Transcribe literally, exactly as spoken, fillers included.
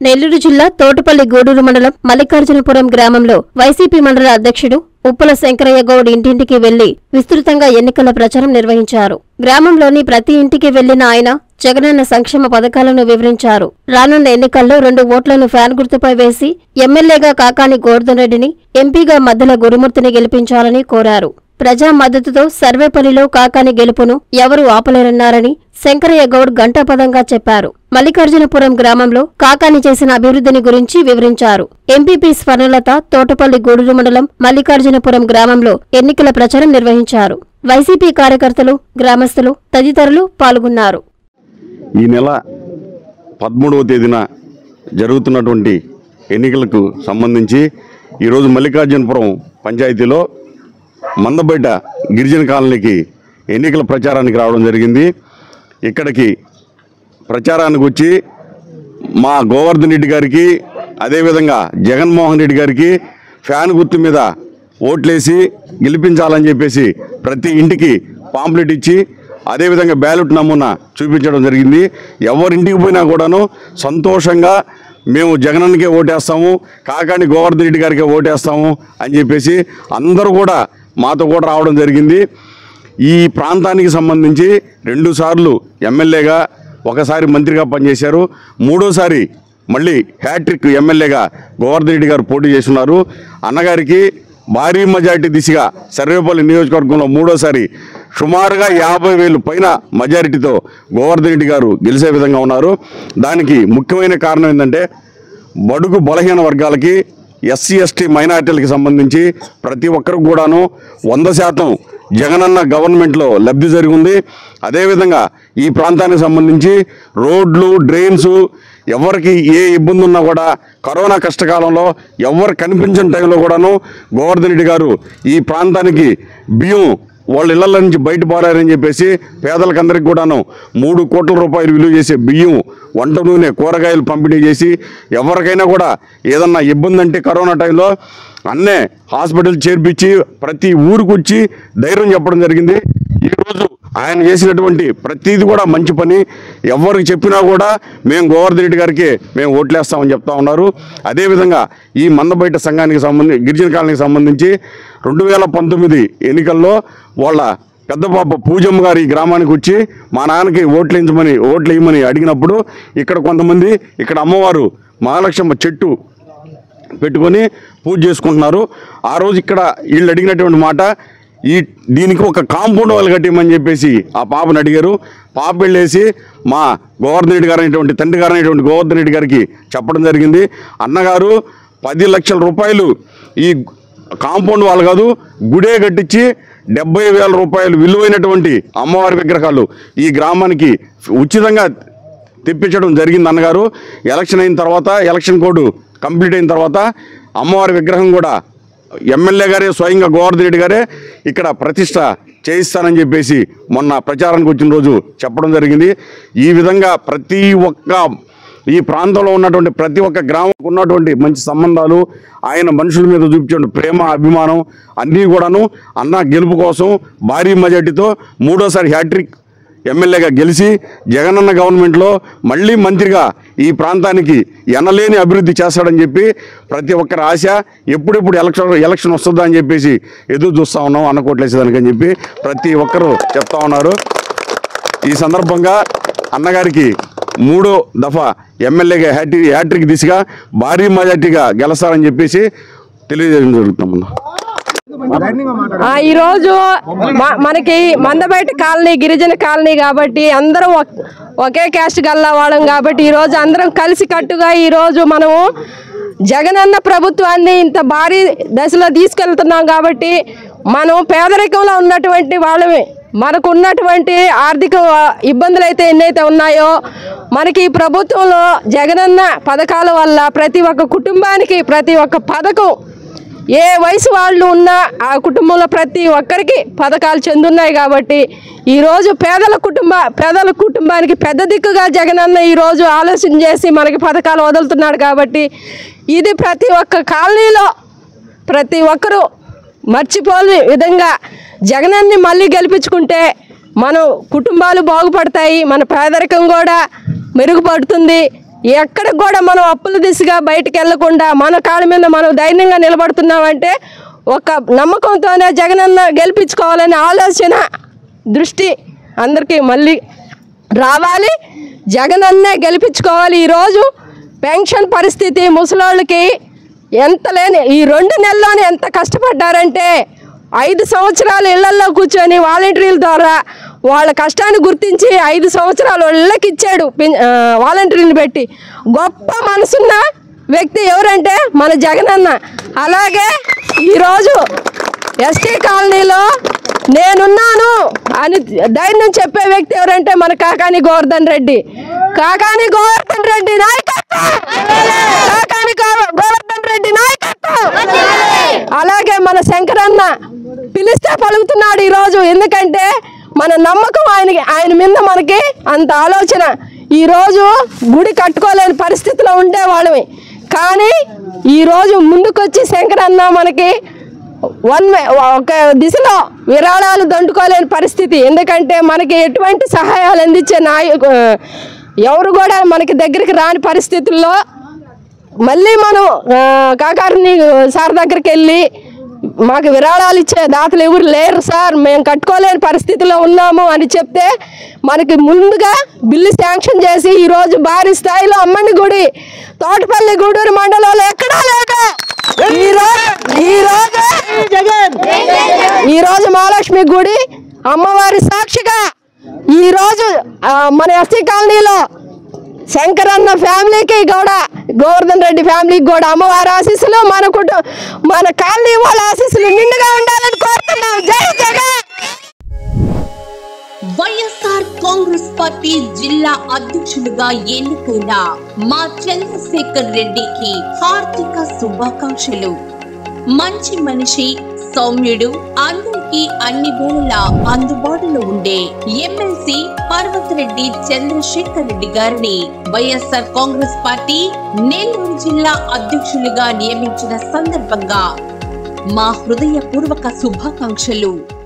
నెల్లూరు జిల్లా తోటపల్లి గూడూరు మండలం మల్లికార్జునపురం గ్రామంలో వైసీపీ మండల అధ్యక్షుడు ఉప్పుల శంకరయ్య గౌడ్ ఇంటింటికి వెళ్లి విస్తృతంగా ఎన్నికల ప్రచారం నిర్వహించారు. గ్రామంలోని ప్రతి ఇంటికి వెళ్లిన ఆయన జగనన్న సంక్షేమ పథకాలను వివరించారు. రానున్న ఎన్నికల్లో రెండు ఓట్లను ఫ్యాన్ గుర్తుపై వేసి ఎమ్మెల్యేగా కాకాని గోవర్ధన్ రెడ్డిని, ఎంపీగా మద్దెల గురుమూర్తిని గెలిపించాలని కోరారు. ప్రజా మద్దతుతో సర్వేపల్లిలో కాకాని గెలుపును ఎవరూ ఆపలేరన్నారని శంకరయ్య గౌడ్ ఘంటాపదంగా చెప్పారు. మల్లికార్జునపురం గ్రామంలో కాకాని చేసిన అభివృద్ధిని గురించి వివరించారు. ఎంపీపీ స్వర్ణలత తోటపల్లి గూడూరు మండలం మల్లికార్జునపురం గ్రామంలో ఎన్నికల ప్రచారం నిర్వహించారు. వైసీపీ కార్యకర్తలు, గ్రామస్తులు తదితరులు పాల్గొన్నారు. ఈ నెల పదమూడవ తేదీన జరుగుతున్నటువంటి ఎన్నికలకు సంబంధించి ఈరోజు మల్లికార్జునపురం పంచాయతీలో మందబయట గిరిజన కాలనీకి ఎన్నికల ప్రచారానికి రావడం జరిగింది. ఇక్కడికి ప్రచారానికి వచ్చి మా గోవర్ధన్ రెడ్డి గారికి, అదేవిధంగా జగన్మోహన్ రెడ్డి గారికి ఫ్యాన్ గుర్తు మీద ఓట్లేసి గెలిపించాలని చెప్పేసి ప్రతి ఇంటికి పాంప్లెట్ ఇచ్చి అదేవిధంగా బ్యాలెట్ నమూనా చూపించడం జరిగింది. ఎవరింటికి పోయినా కూడాను సంతోషంగా మేము జగనన్నకే ఓటేస్తాము, కాకాని గోవర్ధన్ రెడ్డి గారికే ఓటేస్తాము అని చెప్పేసి అందరూ కూడా మాతో కూడా రావడం జరిగింది. ఈ ప్రాంతానికి సంబంధించి రెండుసార్లు ఎమ్మెల్యేగా, ఒకసారి మంత్రిగా పనిచేశారు. మూడోసారి మళ్ళీ హ్యాట్రిక్ ఎమ్మెల్యేగా గోవర్ధన్ రెడ్డి గారు పోటీ చేస్తున్నారు. అన్నగారికి భారీ మెజార్టీ దిశగా సర్వేపల్లి నియోజకవర్గంలో మూడోసారి సుమారుగా యాభై వేలు పైన మెజారిటీతో గోవర్ధన్ రెడ్డి గారు గెలిచే విధంగా ఉన్నారు. దానికి ముఖ్యమైన కారణం ఏంటంటే బడుగు బలహీన వర్గాలకి, ఎస్సీ ఎస్టీ మైనార్టీలకు సంబంధించి ప్రతి ఒక్కరికి కూడాను వంద శాతం జగనన్న గవర్నమెంట్లో లబ్ధి జరిగింది. అదేవిధంగా ఈ ప్రాంతానికి సంబంధించి రోడ్లు, డ్రైన్స్ ఎవరికి ఏ ఇబ్బంది ఉన్నా కూడా కరోనా కష్టకాలంలో ఎవరు కనిపించిన టైంలో కూడాను గోవర్ధన్ రెడ్డి గారు ఈ ప్రాంతానికి బియ్యం వాళ్ళ ఇళ్ల నుంచి బయట పారారని చెప్పేసి పేదలకందరికీ కూడాను మూడు కోట్ల రూపాయలు విలువ చేసే బియ్యం, వంట నూనె, కూరగాయలు పంపిణీ చేసి ఎవరికైనా కూడా ఏదన్నా ఇబ్బంది అంటే కరోనా టైంలో అన్నే హాస్పిటల్ చేర్పించి ప్రతి ఊరికి వచ్చి ధైర్యం చెప్పడం జరిగింది. ఈరోజు ఆయన చేసినటువంటి ప్రతిదీ కూడా మంచి పని. ఎవరికి చెప్పినా కూడా మేము గోవర్ధన్ రెడ్డి గారికి మేము ఓట్లేస్తామని చెప్తా ఉన్నారు. అదేవిధంగా ఈ మందబయట సంఘానికి సంబంధించి గిరిజన కాలనీకి సంబంధించి రెండు వేల పంతొమ్మిది ఎన్నికల్లో వాళ్ళ పెద్ద పాప పూజమ్మ గారు ఈ గ్రామానికి వచ్చి మా నాన్నకి ఓట్లు వేయించమని ఓట్లు వేయమని అడిగినప్పుడు ఇక్కడ కొంతమంది ఇక్కడ అమ్మవారు మహాలక్ష్మ చెట్టు పెట్టుకొని పూజ చేసుకుంటున్నారు. ఆ రోజు ఇక్కడ వీళ్ళు అడిగినటువంటి మాట, ఈ దీనికి ఒక కాంపౌండ్ వాళ్ళు కట్టేయమని చెప్పేసి ఆ పాపను అడిగారు. పాప వెళ్ళేసి మా గోవర్ధన్ రెడ్డి గారు అనేటువంటి తండ్రి గారు అనేటువంటి గోవర్ధన్ రెడ్డి గారికి చెప్పడం జరిగింది. అన్నగారు పది లక్షల రూపాయలు ఈ కాంపౌండ్ వాళ్ళు కాదు గుడే కట్టించి డెబ్బై వేల రూపాయలు విలువైనటువంటి అమ్మవారి విగ్రహాలు ఈ గ్రామానికి ఉచితంగా తెప్పించడం జరిగింది. అన్నగారు ఎలక్షన్ అయిన తర్వాత, ఎలక్షన్ కోడ్ కంప్లీట్ అయిన తర్వాత అమ్మవారి విగ్రహం కూడా ఎమ్మెల్యే గారే స్వయంగా గోవర్ధన్ రెడ్డి గారే ఇక్కడ ప్రతిష్ట చేయిస్తానని చెప్పేసి మొన్న ప్రచారానికి వచ్చిన రోజు చెప్పడం జరిగింది. ఈ విధంగా ప్రతి ఒక్క ఈ ప్రాంతంలో ఉన్నటువంటి ప్రతి ఒక్క గ్రామంకు ఉన్నటువంటి మంచి సంబంధాలు, ఆయన మనుషుల మీద చూపించే ప్రేమ, అభిమానం అన్నీ కూడాను అన్న గెలుపు కోసం భారీ మెజార్టీతో మూడోసారి హ్యాట్రిక్ ఎమ్మెల్యేగా గెలిచి జగనన్న గవర్నమెంట్లో మళ్ళీ మంత్రిగా ఈ ప్రాంతానికి ఎనలేని అభివృద్ధి చేస్తాడని చెప్పి ప్రతి ఒక్కరి ఆశ. ఎప్పుడెప్పుడు ఎలక్షన్ ఎలక్షన్ వస్తుందా అని చెప్పేసి ఎదురు చూస్తూ ఉన్నాం అన్న కోట్లేసేదానికి అని చెప్పి ప్రతి ఒక్కరూ చెప్తా ఉన్నారు. ఈ సందర్భంగా అన్నగారికి మూడో దఫా ఎమ్మెల్యేగా హ్యాట్రి హ్యాట్రిక్ దిశగా భారీ మెజార్టీగా గెలుస్తారని చెప్పేసి తెలియజేయడం జరుగుతుందమ్మా. ఈరోజు మనకి మందబయట కాలనీ గిరిజన కాలనీ కాబట్టి అందరం ఒకే క్యాస్ట్ గల్లా వాళ్ళం కాబట్టి ఈరోజు అందరం కలిసి కట్టుగా ఈరోజు మనము జగనన్న ప్రభుత్వాన్ని ఇంత భారీ దశలో తీసుకెళ్తున్నాం కాబట్టి మనం పేదరికంలో ఉన్నటువంటి వాళ్ళమే. మనకు ఉన్నటువంటి ఆర్థిక ఇబ్బందులు అయితే ఎన్నైతే ఉన్నాయో మనకి ఈ ప్రభుత్వంలో జగనన్న పథకాల వల్ల ప్రతి ఒక్క కుటుంబానికి ప్రతి ఒక్క పథకం ఏ వయసు వాళ్ళు ఉన్నా ఆ కుటుంబంలో ప్రతి ఒక్కరికి పథకాలు చెందున్నాయి కాబట్టి ఈరోజు పేదల కుటుంబ పేదల కుటుంబానికి పెద్ద దిక్కుగా జగనన్న ఈరోజు ఆలోచన చేసి మనకి పథకాలు వదులుతున్నాడు కాబట్టి ఇది ప్రతి ఒక్క కాలనీలో ప్రతి ఒక్కరూ మర్చిపోని విధంగా జగనన్ని మళ్ళీ గెలిపించుకుంటే మనం కుటుంబాలు బాగుపడతాయి, మన పేదరికం కూడా మెరుగుపడుతుంది. ఎక్కడికి కూడా మనం అప్పుల దిశగా బయటికి వెళ్లకుండా మన కాళ్ళ మీద మనం ధైర్యంగా నిలబడుతున్నామంటే ఒక నమ్మకంతోనే జగనన్న గెలిపించుకోవాలనే ఆలోచన దృష్టి అందరికీ మళ్ళీ రావాలి. జగనన్నే గెలిపించుకోవాలి. ఈరోజు పెన్షన్ పరిస్థితి ముసలోళ్ళకి ఎంత లేని ఈ రెండు నెలల్లోనే ఎంత కష్టపడ్డారంటే ఐదు సంవత్సరాలు ఇళ్లల్లో కూర్చొని వాలంటీర్ల ద్వారా వాళ్ళ కష్టాన్ని గుర్తించి ఐదు సంవత్సరాలు ఇళ్ళకి ఇచ్చాడు వాలంటీర్ని పెట్టి. గొప్ప మనసున్న వ్యక్తి ఎవరంటే మన జగనన్న. అలాగే ఈరోజు ఎస్టీ కాలనీలో నేనున్నాను అని ధైర్యం చెప్పే వ్యక్తి ఎవరంటే మన కాకాని గోవర్ధన్ రెడ్డి. కాకాని గోవర్ధన్ రెడ్డి నాయకత్వం, కాకాని గోవర్ధన్ రెడ్డి నాయకత్వం. అలాగే మన శంకరన్న పిలిస్తే పలుకుతున్నాడు ఈరోజు. ఎందుకంటే మన నమ్మకం ఆయనకి, ఆయన మీద మనకి అంత ఆలోచన. ఈరోజు గుడి కట్టుకోలేని పరిస్థితిలో ఉండేవాళ్ళమే, కానీ ఈరోజు ముందుకొచ్చి శంకరన్న మనకి వన్ ఒక దిశలో విరాళాలు దండుకోలేని పరిస్థితి. ఎందుకంటే మనకి ఎటువంటి సహాయాలు అందించే నాయకు ఎవరు కూడా మనకి దగ్గరికి రాని పరిస్థితుల్లో మళ్ళీ మనం కాకారిని సార్ దగ్గరికి వెళ్ళి మాకు విరాళాలు ఇచ్చే దాతలు ఎవరు లేరు సార్, మేము కట్టుకోలేని పరిస్థితిలో ఉన్నాము అని చెప్తే మనకి ముందుగా బిల్లు శాంక్షన్ చేసి ఈరోజు భారీ స్థాయిలో అమ్మని గుడి తోటపల్లి గూడూరు మండలంలో ఎక్కడా లేదు. ఈరోజు ఈరోజు ఈరోజు మహాలక్ష్మి గుడి అమ్మవారి సాక్షిగా ఈరోజు మన ఎస్టీ కాలనీలో శంకరన్న ఫ్యామిలీకి కూడా గోవర్ధన్ రెడ్డి ఫ్యామిలీకి కూడా అమ్మవారి ఆశీస్సులు, మన కుటుంబ మన కాలనీ వాళ్ళ ఆశీస్సులు నిండుగా ఉండాలని కోరుతున్నాం. జై జగన్. వైఎస్ఆర్ కాంగ్రెస్ పార్టీ జిల్లా అధ్యక్షులుగా ఎన్నికైన మా చంద్రశేఖర్ రెడ్డికి హార్దిక శుభాకాంక్షలు. మంచి మనిషి, సౌమ్యుడు, అందరికీ అన్ని వేళలా అందుబాటులో ఉండే ఎమ్మెల్సీ పర్వతరెడ్డి చంద్రశేఖర్ రెడ్డి గారిని వైఎస్ఆర్ కాంగ్రెస్ పార్టీ నెల్లూరు జిల్లా అధ్యక్షులుగా నియమించిన సందర్భంగా మా హృదయపూర్వక శుభాకాంక్షలు.